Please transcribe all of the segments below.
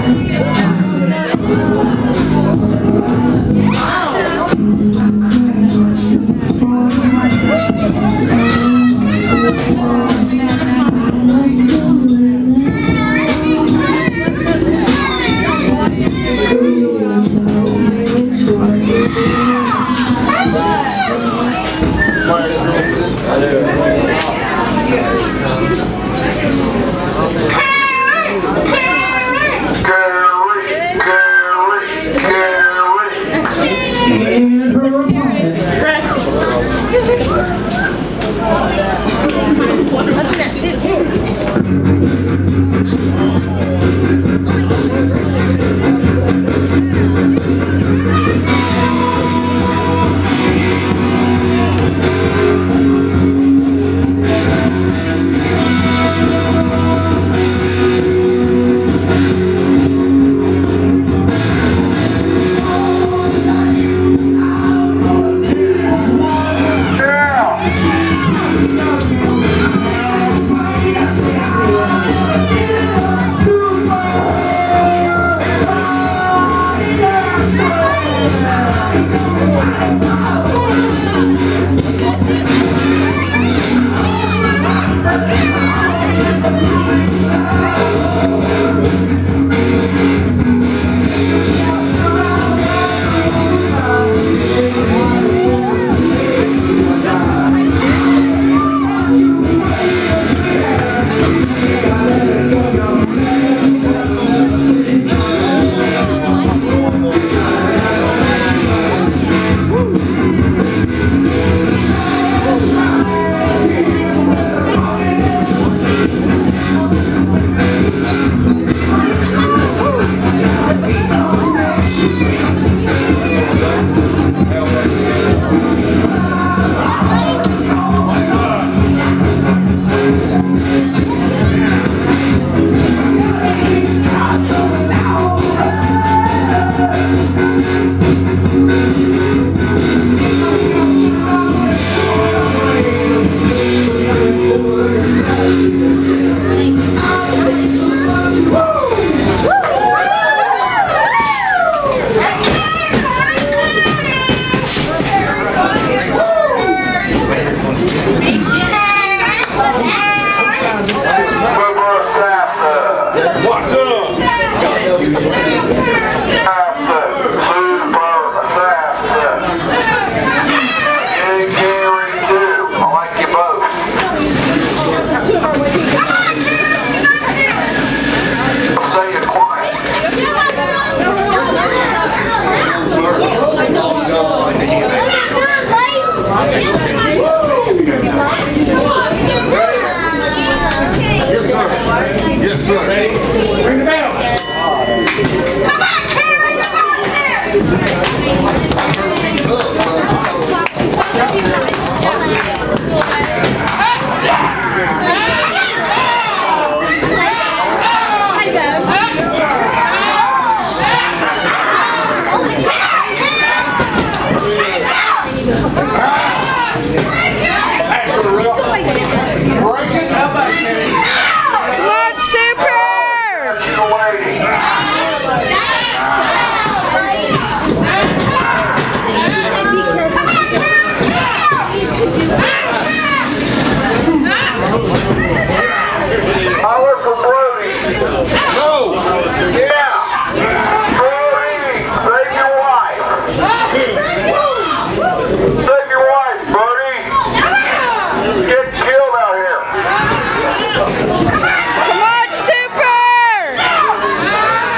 What's in that suit? Yes, sir. Ready? Ring the bell. Come on, Carrie! I work for Brody. No. Yeah. Brody, save your wife. Save your wife, Brody. He's getting killed out here. Come on, Super!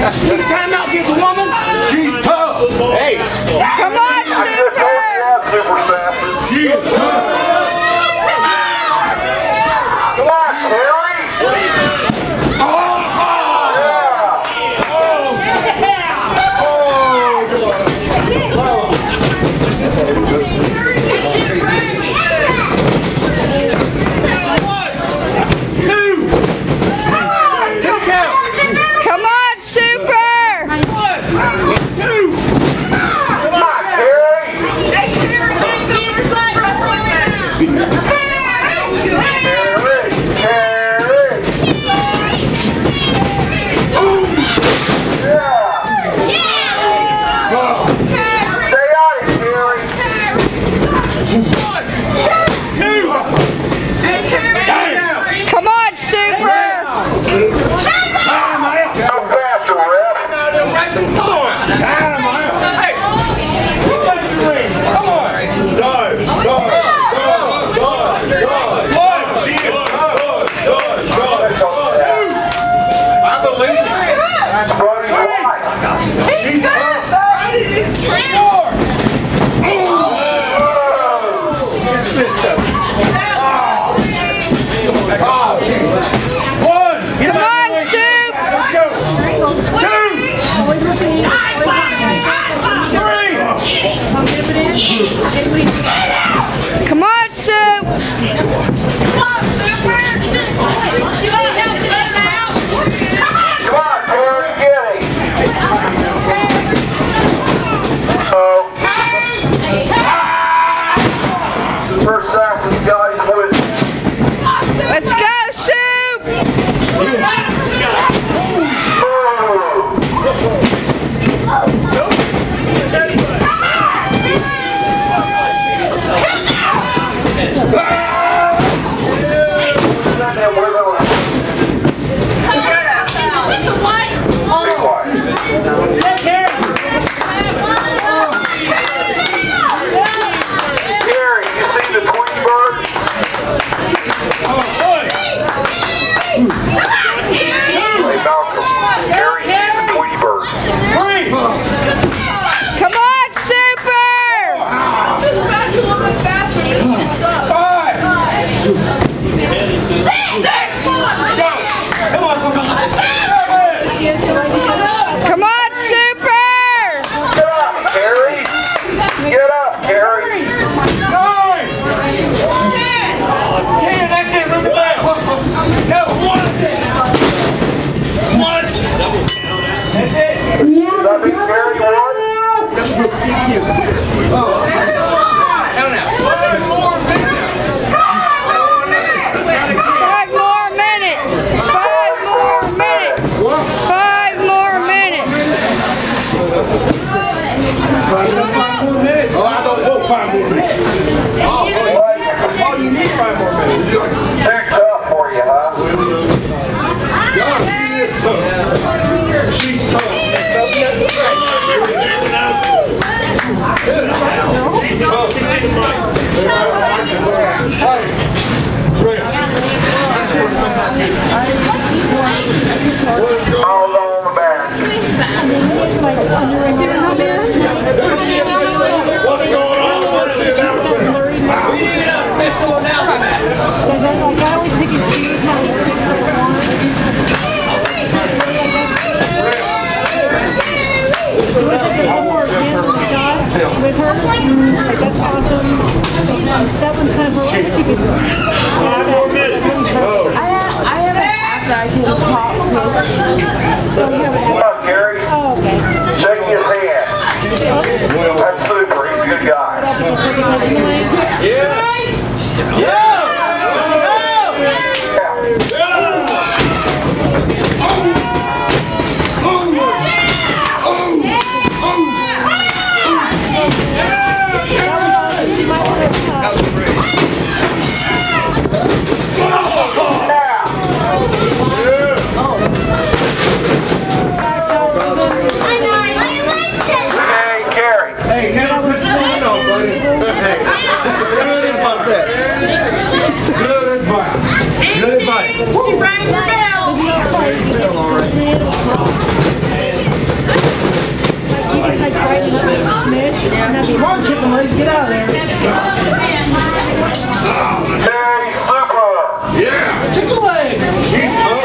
Time out, get the woman. She's tough. Hey. Come on, Super! Super sassy. She's tough. Come on, Carrie. Come on, Soup! Come on, Carrie, get it. Super sassy guys with. Let's go, Soup! Come on, Super! Get up, Carrie! Get up, Carrie! 9! 10, that's it, run the bell! No, 1! That's it! That be Carrie 1? Hell no. 5 more minutes! 5 more minutes! 5 more minutes! Oh, I don't want 5 more minutes. Oh, you need 5 more minutes. Too tough for you, huh? God, she's tough. All on the back. What's going on? Where's the announcement? With her, like, that's awesome. That one's kind of romantic. 5 more minutes. I have an app that I can talk with. So you have an Come app. on, Carrie. Oh, okay. Shake his hand. That's super. He's a good guy. Yeah! Hey, Carrie. Hey, never put your hand on, buddy. Hey, what do you think about that? She's tough.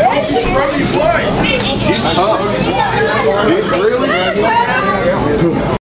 She's tough. She's really